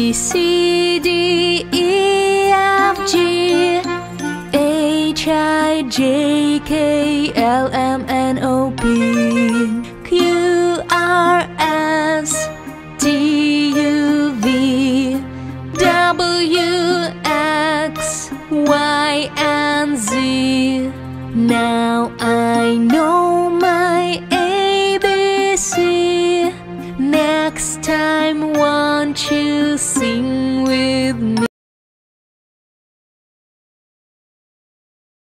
B, C, D, E, F, G, H, I, J, K, L, M